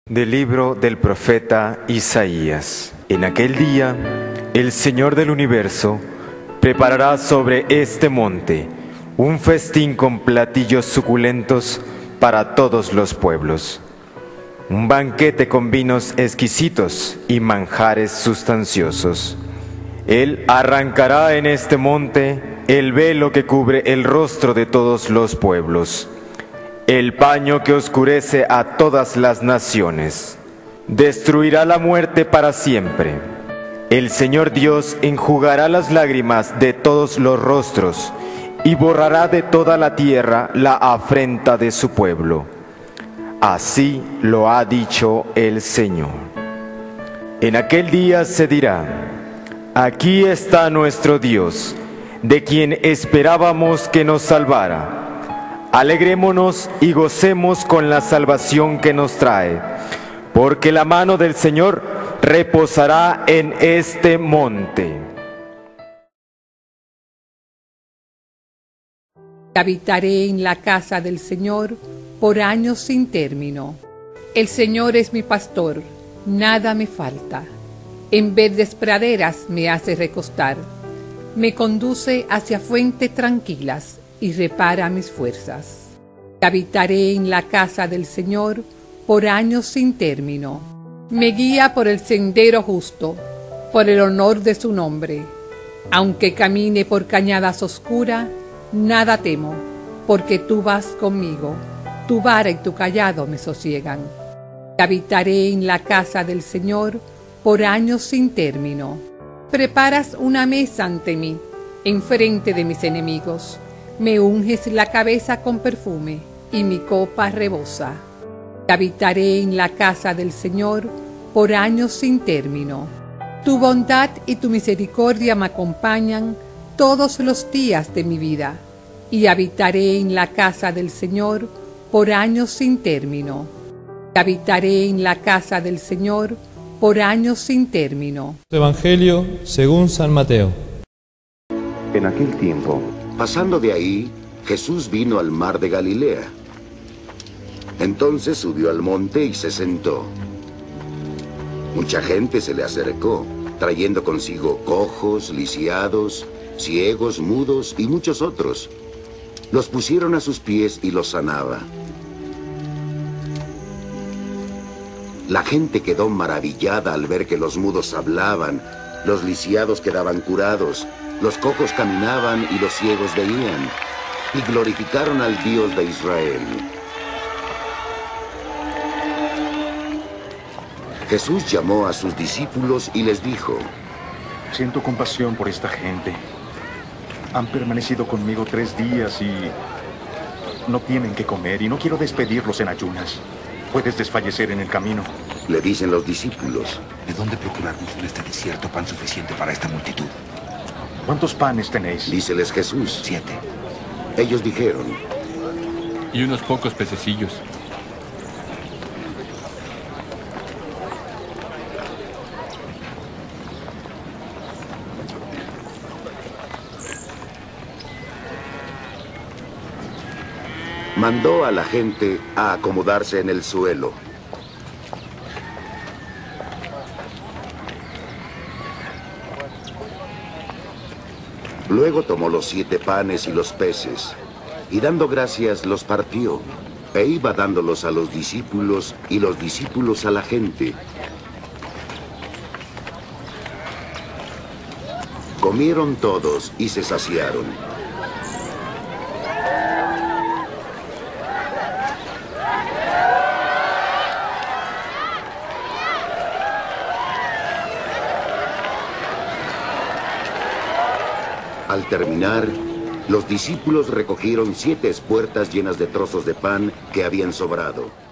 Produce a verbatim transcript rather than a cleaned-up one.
Del libro del profeta Isaías. En aquel día, el Señor del universo preparará sobre este monte un festín con platillos suculentos para todos los pueblos, un banquete con vinos exquisitos y manjares sustanciosos. Él arrancará en este monte el velo que cubre el rostro de todos los pueblos, el paño que oscurece a todas las naciones. Destruirá la muerte para siempre. El Señor Dios enjugará las lágrimas de todos los rostros y borrará de toda la tierra la afrenta de su pueblo. Así lo ha dicho el Señor. En aquel día se dirá: aquí está nuestro Dios, de quien esperábamos que nos salvara. Alegrémonos y gocemos con la salvación que nos trae, porque la mano del Señor reposará en este monte. Habitaré en la casa del Señor por años sin término. El Señor es mi pastor, nada me falta. En verdes praderas me hace recostar, me conduce hacia fuentes tranquilas y repara mis fuerzas. Habitaré en la casa del Señor por años sin término. Me guía por el sendero justo, por el honor de su nombre. Aunque camine por cañadas oscuras, nada temo, porque tú vas conmigo. Tu vara y tu cayado me sosiegan. Habitaré en la casa del Señor por años sin término. Preparas una mesa ante mí, enfrente de mis enemigos. Me unges la cabeza con perfume, y mi copa rebosa. Habitaré en la casa del Señor por años sin término. Tu bondad y tu misericordia me acompañan todos los días de mi vida, y habitaré en la casa del Señor por años sin término. Habitaré en la casa del Señor por años sin término. Evangelio según San Mateo. En aquel tiempo, pasando de ahí, Jesús vino al mar de Galilea. Entonces subió al monte y se sentó. Mucha gente se le acercó, trayendo consigo cojos, lisiados, ciegos, mudos y muchos otros. Los pusieron a sus pies y los sanaba. La gente quedó maravillada al ver que los mudos hablaban, los lisiados quedaban curados, los cojos caminaban y los ciegos veían, y glorificaron al Dios de Israel. Jesús llamó a sus discípulos y les dijo: siento compasión por esta gente. Han permanecido conmigo tres días y no tienen que comer, y no quiero despedirlos en ayunas. Puedes desfallecer en el camino. Le dicen los discípulos: ¿de dónde procurarnos en este desierto pan suficiente para esta multitud? ¿Cuántos panes tenéis? Díceles Jesús: Siete. Ellos dijeron: y unos pocos pececillos. Mandó a la gente a acomodarse en el suelo. Luego tomó los siete panes y los peces, y dando gracias los partió, e iba dándolos a los discípulos y los discípulos a la gente. Comieron todos y se saciaron. Al terminar, los discípulos recogieron siete espuertas llenas de trozos de pan que habían sobrado.